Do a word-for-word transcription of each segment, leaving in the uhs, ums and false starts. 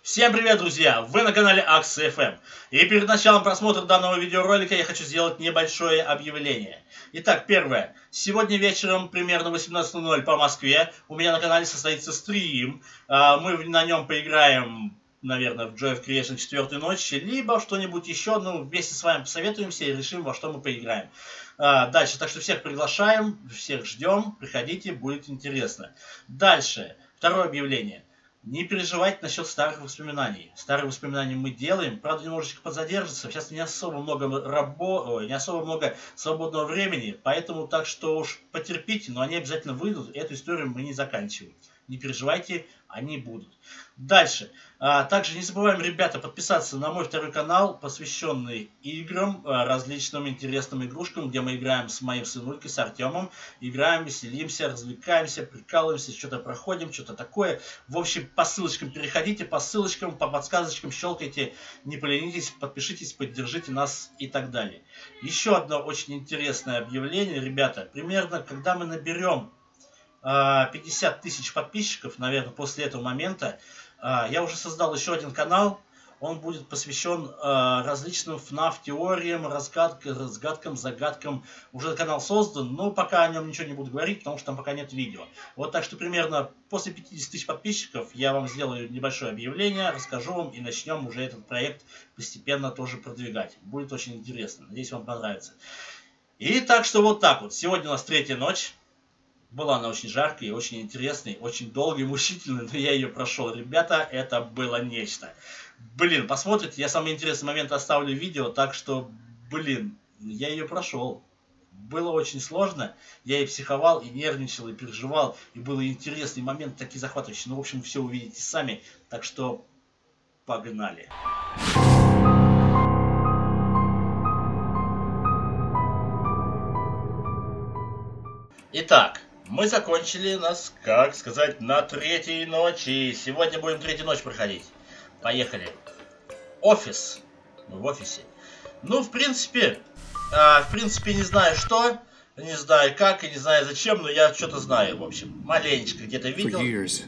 Всем привет, друзья! Вы на канале Акс эф эм. И перед началом просмотра данного видеоролика я хочу сделать небольшое объявление. Итак, первое. Сегодня вечером, примерно восемнадцать ноль ноль по Москве, у меня на канале состоится стрим. Мы на нем поиграем, наверное, в Joy of Creation четвёртой ночи, либо что-нибудь еще, ну, вместе с вами посоветуемся и решим, во что мы поиграем. Дальше, так что всех приглашаем, всех ждем, приходите, будет интересно. Дальше, второе объявление. Не переживайте насчет старых воспоминаний. Старые воспоминания мы делаем, правда, немножечко подзадержится. Сейчас не особо много рабо... не особо много свободного времени, поэтому так что уж потерпите, но они обязательно выйдут. Эту историю мы не заканчиваем. Не переживайте, они будут. Дальше. А, также не забываем, ребята, подписаться на мой второй канал, посвященный играм, различным интересным игрушкам, где мы играем с моим сынулькой, с Артемом. Играем, веселимся, развлекаемся, прикалываемся, что-то проходим, что-то такое. В общем, по ссылочкам переходите, по ссылочкам, по подсказочкам щелкайте, не поленитесь, подпишитесь, поддержите нас и так далее. Еще одно очень интересное объявление, ребята. Примерно, когда мы наберем пятьдесят тысяч подписчиков, наверное, после этого момента, я уже создал еще один канал. Он будет посвящен различным эф наф-теориям, разгадкам, разгадкам, загадкам. Уже канал создан, но пока о нем ничего не буду говорить, потому что там пока нет видео. Вот так что примерно после пятидесяти тысяч подписчиков я вам сделаю небольшое объявление, расскажу вам и начнем уже этот проект постепенно тоже продвигать. Будет очень интересно. Надеюсь, вам понравится. И так что вот так вот. Сегодня у нас третья ночь. Была она очень жаркой, очень интересной, очень долгой, мучительной, но я ее прошел. Ребята, это было нечто. Блин, посмотрите, я самые интересные моменты оставлю в видео, так что, блин, я ее прошел. Было очень сложно, я и психовал, и нервничал, и переживал, и было интересный момент, такие захватывающие. Ну, в общем, все увидите сами, так что погнали. Итак. Мы закончили нас, как сказать, на третьей ночи. Сегодня будем третью ночь проходить. Поехали. Офис. Мы в офисе. Ну, в принципе, э, в принципе, не знаю что, не знаю как и не знаю зачем, но я что-то знаю, в общем. Маленечко где-то видел.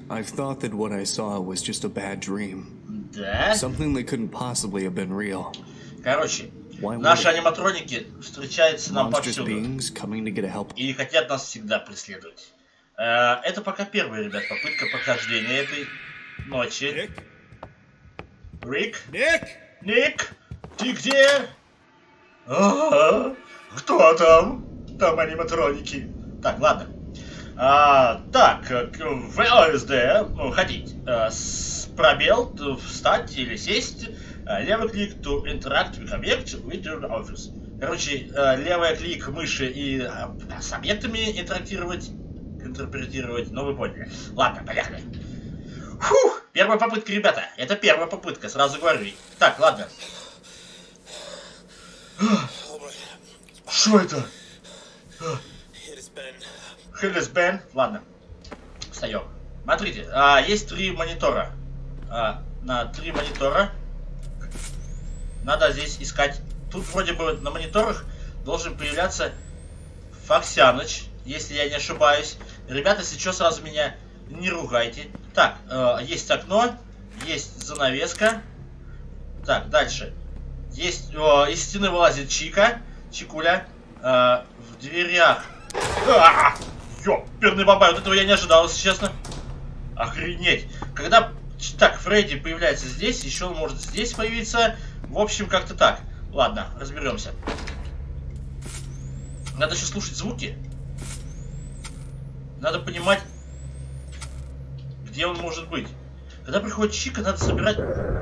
Да? Короче. Наши аниматроники встречаются нам повсюду и хотят нас всегда преследовать. Это пока первая, ребят, попытка прохождения этой ночи. Рик? Ник? Ник? Ты где? А-а-а. Кто там? Там аниматроники. Так, ладно. А, так, вэ эс дэ, ну, ходить. А, с пробел, встать или сесть. Левый клик to interact with object with your office. Короче, левый клик мыши и с объектами интерактировать, интерпретировать, ну вы поняли. Ладно, поехали. Фух, первая попытка, ребята. Это первая попытка, сразу говорю. Так, ладно. Что это? Хелис Бен. Ладно. Встаем. Смотрите, а, есть три монитора. А, на три монитора. Надо здесь искать. Тут вроде бы на мониторах должен появляться Фоксяныч, если я не ошибаюсь. Ребята, если что, сразу меня не ругайте. Так, э, есть окно, есть занавеска. Так, дальше. Есть, о, из стены вылазит Чика, Чикуля. Э, в дверях. А, ёперный бабай, вот этого я не ожидал, если честно. Охренеть. Когда так Фредди появляется здесь, еще он может здесь появиться. В общем, как-то так. Ладно, разберемся. Надо еще слушать звуки. Надо понимать, где он может быть. Когда приходит Чика, надо собирать...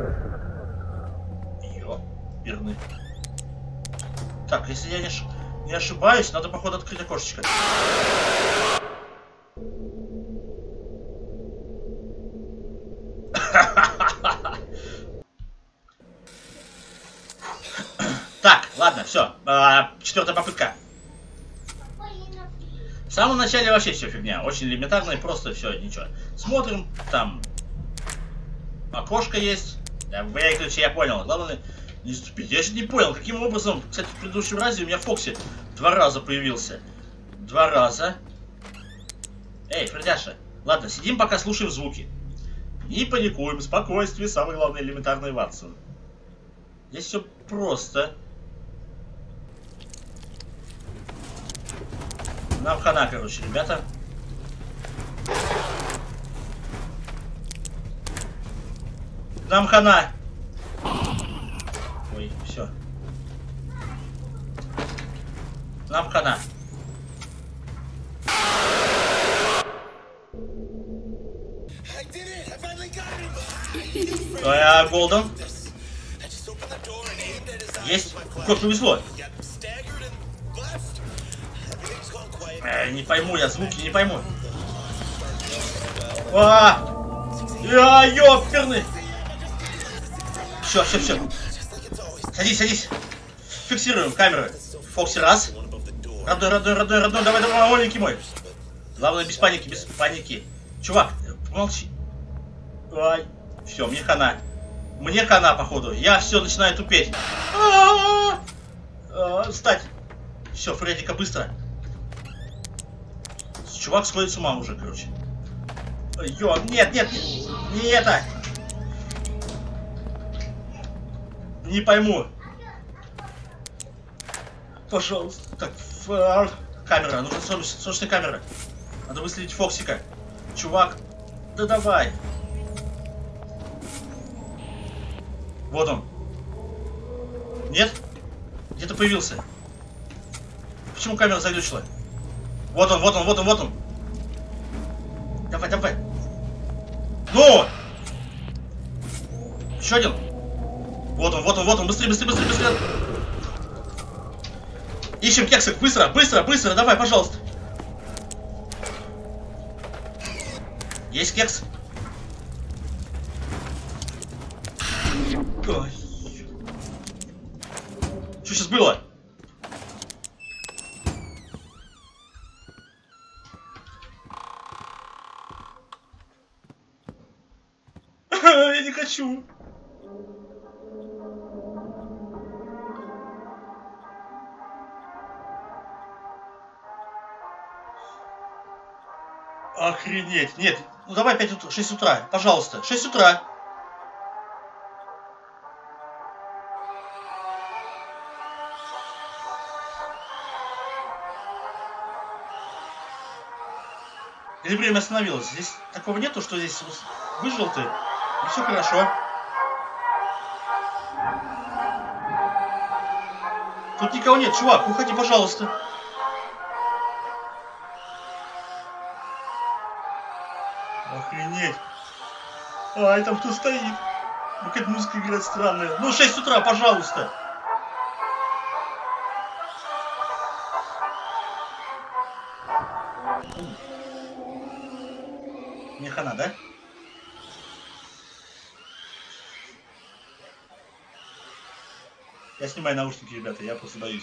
Ёперный. Так, если я не, ш... не ошибаюсь, надо, походу, открыть окошечко. Так, ладно, все. А, четвертая попытка. В самом начале вообще все фигня. Очень элементарно и просто все, ничего. Смотрим, там окошко есть. Да, выключи, я понял. Главное не ступить. Я же не понял, каким образом. Кстати, в предыдущем разе у меня Фокси два раза появился. Два раза. Эй, Фредяша. Ладно, сидим, пока слушаем звуки. Не паникуем, спокойствие, самое главное, элементарный Ватсон. Здесь все просто. Нам хана, короче, ребята. Нам хана. Ой, все. Нам хана. А, Голден. Есть. Как повезло. Э, не пойму я, звуки не пойму. А, а ёперный. Все, все, все. Садись, садись. Фиксируем камеры. Фокси, раз. Родной, родной, родной, родной. Давай, давай, маленький мой. Главное, без паники, без паники. Чувак, помолчи. Ай. Все, мне хана. Мне хана, походу. Я все начинаю тупеть. А -а -а -а, встать. Все, Фреддика, быстро. Чувак сходит с ума уже, короче. Ё, нет, нет, не это. Не пойму. Пожалуйста. Так, фар... камера. Нужна срочная камера. Надо выследить Фоксика. Чувак, да давай. Вот он. Нет? Где-то появился. Почему камера заглючила? Вот он, вот он, вот он, вот он. Давай, давай. Ну! Еще один. Вот он, вот он, вот он. Быстрее, быстрее, быстрее, быстрее. Ищем кексик. Быстро, быстро, быстро. Давай, пожалуйста. Есть кекс? Ой. Что сейчас было? Я не хочу. Охренеть. Нет, ну давай опять шесть утра, пожалуйста. шесть утра. Или время остановилось? Здесь такого нету, что здесь выжил ты, и все хорошо. Тут никого нет, чувак, уходи, пожалуйста. Охренеть. Ай, там кто стоит? Ну, какая-то музыка играет странная. Ну, шесть утра, пожалуйста. Мне хана, да? Я снимаю наушники, ребята, я просто боюсь.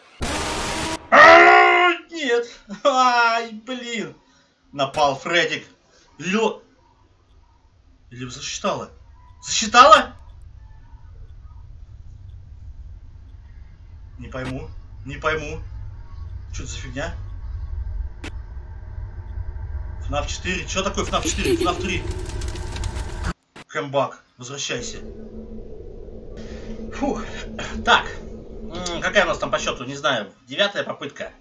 А-а-а, нет! Ай, блин! Напал Фреддик. Лё... Или засчитала? Засчитала? Не пойму. Не пойму. Что это за фигня? эф четыре. Что такое эф четыре? эф три. Кэмбак. Возвращайся. Фух. Так. Какая у нас там по счету? Не знаю. Девятая попытка.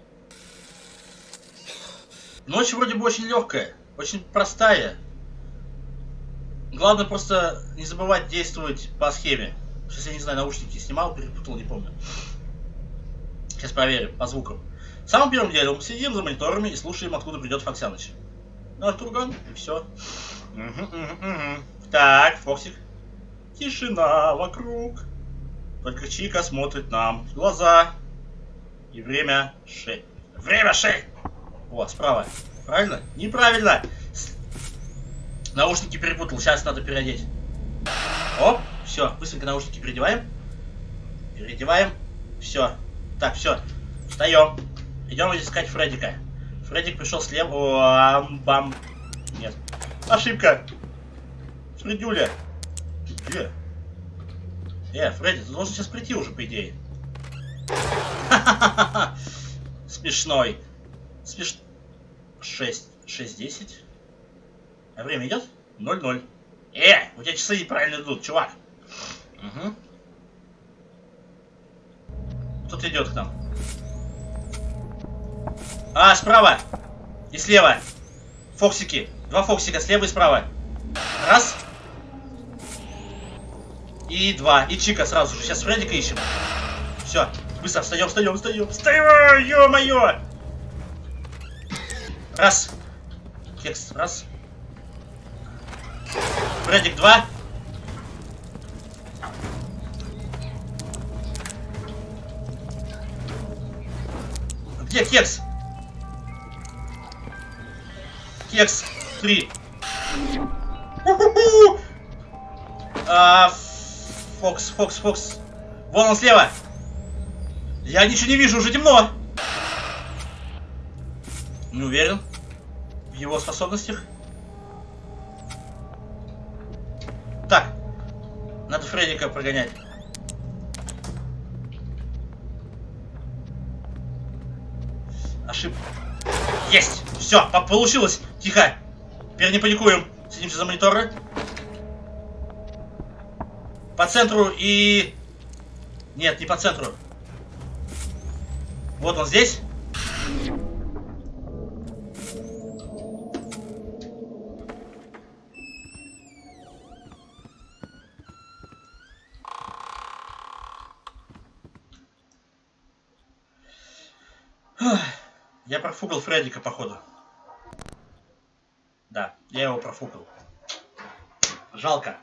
Ночь вроде бы очень легкая. Очень простая. Главное просто не забывать действовать по схеме. Сейчас я не знаю, наушники снимал, перепутал, не помню. Сейчас проверим по звукам. Самым первым делом сидим за мониторами и слушаем, откуда придет Фоксяныч. Ну, Артурган, и все. Угу, угу, угу. Так, Фоксик. Тишина вокруг. Только Чика смотрит нам в глаза. И время шесть. Время шесть! Вот, справа. Правильно? Неправильно! Наушники перепутал, сейчас надо переодеть. Оп, все, быстренько наушники переодеваем. Переодеваем. Все. Так, все. Встаем. Идем искать Фреддика. Фреддик пришел слева. Бам. Нет. Ошибка. Фреддюля. Ты где? Э, Фредди, ты должен сейчас прийти уже, по идее. Смешной. Смеш... шесть. шесть десять. А время идет? ноль ноль. Э, у тебя часы неправильно идут, чувак. Угу. Кто-то идет к нам. А, справа. И слева. Фоксики. Два фоксика, слева и справа. Раз. И два. И Чика сразу же. Сейчас Фреддика ищем. Все. Быстро встаем, встаем, встаем. Встаем, ё-моё. Раз. Кекс, раз. Фреддик, два. Где Кекс? Кекс, три. А, Фокс, Фокс, Фокс. Вон он слева. Я ничего не вижу, уже темно. Не уверен в его способностях. Так. Надо Фреддика прогонять. Ошибка. Есть! Все, получилось. Тихо. Теперь не паникуем. Садимся за мониторы. По центру и... Нет, не по центру. Вот он здесь. Я профукал Фреддика, походу. Да, я его профукал. Жалко.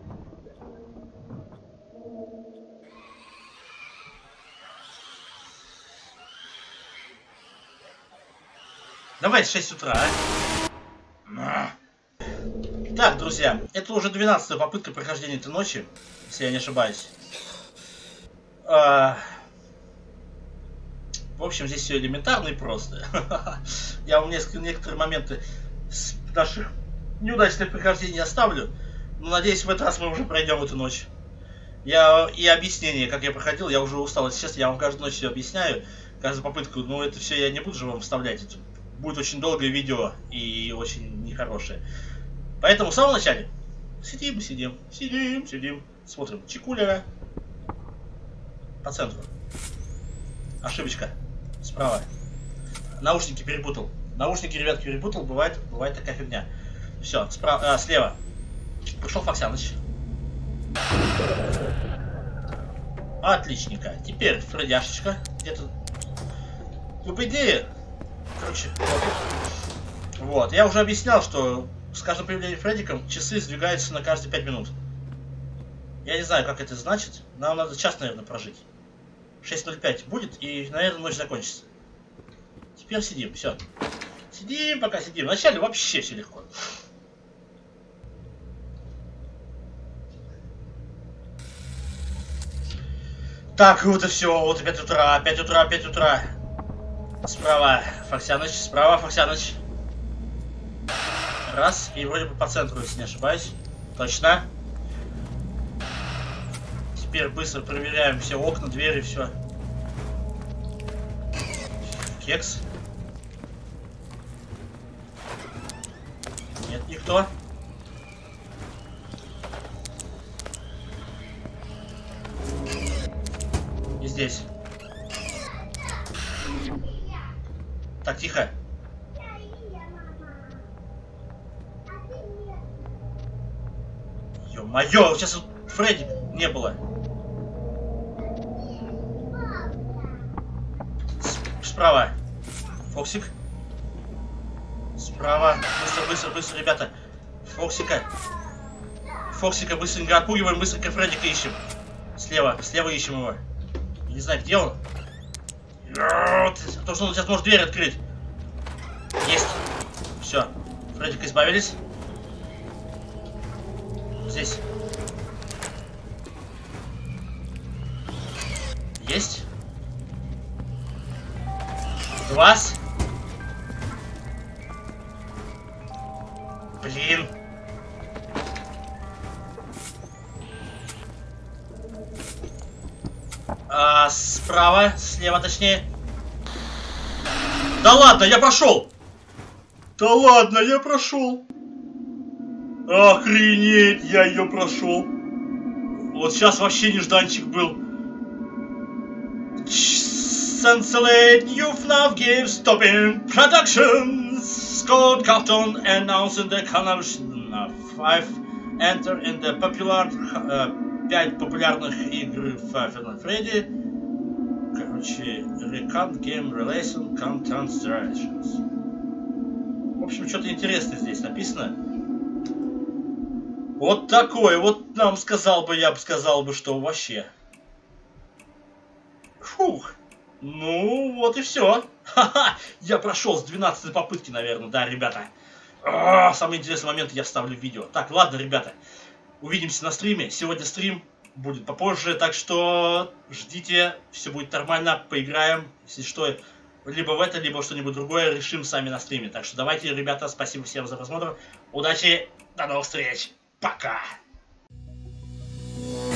Давай в шесть утра, а? Так, друзья, это уже двенадцатая попытка прохождения этой ночи, если я не ошибаюсь. А... В общем, здесь все элементарно и просто. Я вам несколько, некоторые моменты с наших неудачных прохождений оставлю. Но надеюсь, в этот раз мы уже пройдем эту ночь. Я и объяснение, как я проходил, я уже устал. Если честно, я вам каждую ночь все объясняю, каждую попытку. Но это все я не буду же вам вставлять. Это будет очень долгое видео и очень нехорошее. Поэтому в самом начале сидим, сидим, сидим, сидим, смотрим Чикулера по центру. Ошибочка. Справа. Наушники перепутал. Наушники, ребятки, перепутал. Бывает, бывает такая фигня. Все, справа, а, слева. Пришел Фоксяныч. Отличненько. Теперь Фредяшечка. Где-то. Ну, по идее. Короче. Вот. Вот. Я уже объяснял, что с каждым появлением Фреддиком часы сдвигаются на каждые пять минут. Я не знаю, как это значит. Нам надо час, наверное, прожить. шесть ноль пять будет, и, наверное, ночь закончится. Теперь сидим, все. Сидим, пока сидим. Вначале вообще все легко. Так, вот и все. Вот и пять утра, пять утра, пять утра. Справа Фоксяныч, справа Фоксяныч. Раз, и вроде бы по центру, если не ошибаюсь. Точно. Теперь быстро проверяем все окна, двери, все. Кекс. Нет, никто. И здесь. Так, тихо. Ё-моё, сейчас Фредди не было. Справа. Фоксик. Справа. Быстро, быстро, быстро, ребята. Фоксика. Фоксика быстренько отпугиваем, быстренько Фреддика ищем. Слева, слева ищем его. Не знаю, где он. То, что он сейчас может дверь открыть. Есть. Все. Фреддика избавились. Здесь. Есть. Глаз. Блин. А, справа, слева точнее. Да ладно, я прошел. Да ладно, я прошел. Охренеть, я ее прошел. Вот сейчас вообще нежданчик был. Cancellate new F NAF game stopping productions. Scott Carton announcing the Connection five enter in the popular uh, пять популярных игр Five Nights at Freddy. Короче, Recount Game Relation Content Directions. В общем, что-то интересное здесь написано. Вот такое вот нам сказал бы, я бы сказал бы, что вообще. Фух. Ну, вот и все. Ха-ха. Я прошел с двенадцатой попытки, наверное, да, ребята. А, самый интересный момент я вставлю в видео. Так, ладно, ребята. Увидимся на стриме. Сегодня стрим будет попозже, так что ждите. Все будет нормально, поиграем. Если что, либо в это, либо что-нибудь другое решим сами на стриме. Так что давайте, ребята, спасибо всем за просмотр. Удачи, до новых встреч. Пока.